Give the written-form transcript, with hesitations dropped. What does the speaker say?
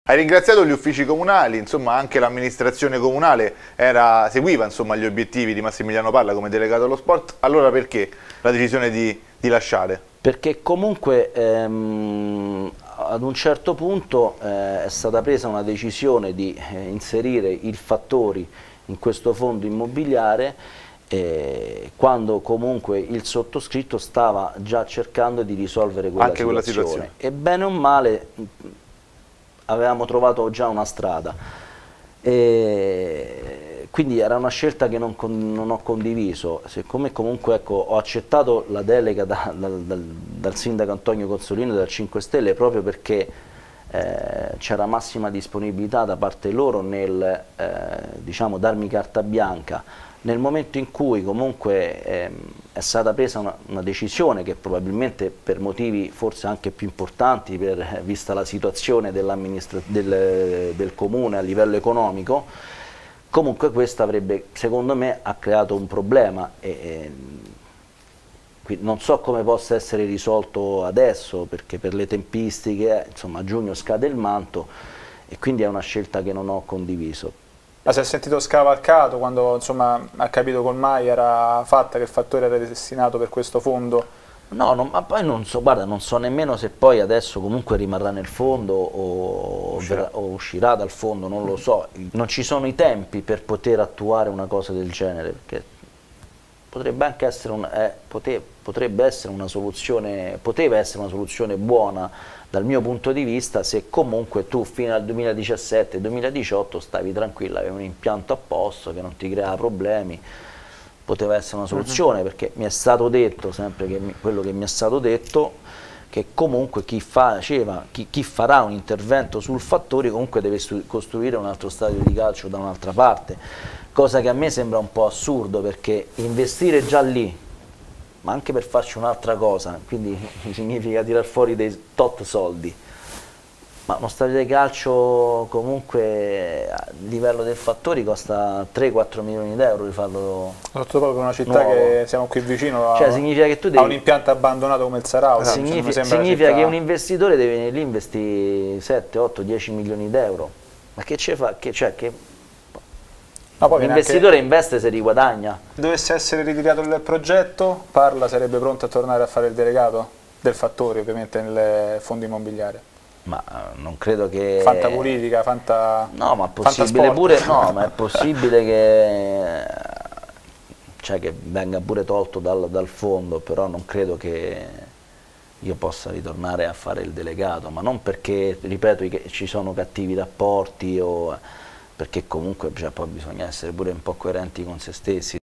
Hai ringraziato gli uffici comunali, insomma anche l'amministrazione comunale seguiva insomma, gli obiettivi di Massimiliano Parla come delegato allo sport, allora perché la decisione di lasciare? Perché comunque ad un certo punto è stata presa una decisione di inserire il Fattori in questo fondo immobiliare quando comunque il sottoscritto stava già cercando di risolvere quella situazione. E bene o male avevamo trovato già una strada, quindi era una scelta che non ho condiviso. Siccome comunque ecco, ho accettato la delega dal sindaco Antonio Cozzolino dal 5 Stelle proprio perché c'era massima disponibilità da parte loro nel diciamo, darmi carta bianca. Nel momento in cui comunque è stata presa una decisione che probabilmente per motivi forse anche più importanti, vista la situazione del comune a livello economico, comunque questo avrebbe, secondo me, ha creato un problema non so come possa essere risolto adesso, perché per le tempistiche, insomma, a giugno scade il manto e quindi è una scelta che non ho condiviso. Ma si è sentito scavalcato quando insomma, ha capito che ormai era fatta, che il Fattore era destinato per questo fondo? No, ma poi non so, guarda, non so nemmeno se poi adesso comunque rimarrà nel fondo o uscirà dal fondo, non lo so. Non ci sono i tempi per poter attuare una cosa del genere, perché potrebbe anche essere poteva essere una soluzione buona dal mio punto di vista se comunque tu fino al 2017-2018 stavi tranquilla, avevi un impianto a posto che non ti creava problemi. Poteva essere una soluzione, perché mi è stato detto, sempre quello che mi è stato detto, che comunque chi farà un intervento sul Fattori comunque deve costruire un altro stadio di calcio da un'altra parte, cosa che a me sembra un po' assurdo, perché investire già lì, ma anche per farci un'altra cosa, quindi significa tirar fuori dei tot soldi. Ma uno stadio di calcio comunque a livello del Fattori costa 3-4 milioni d'euro rifarlo. Soprattutto proprio una città nuovo. Che siamo qui vicino cioè, significa che tu devi, a un impianto abbandonato come il Sarao. Significa che un investitore deve venire lì e investire 7, 8, 10 milioni d'euro. Ma che ce fa? L'investitore investe se riguadagna. Dovesse essere ritirato il progetto, Parla sarebbe pronto a tornare a fare il delegato del Fattori, ovviamente nel fondo immobiliare. Ma non credo che... Fantapolitica, no, ma è possibile pure, no, ma è possibile che venga pure tolto dal fondo, però non credo che io possa ritornare a fare il delegato, ma non perché, ripeto, ci sono cattivi rapporti o perché comunque poi bisogna essere pure un po' coerenti con se stessi.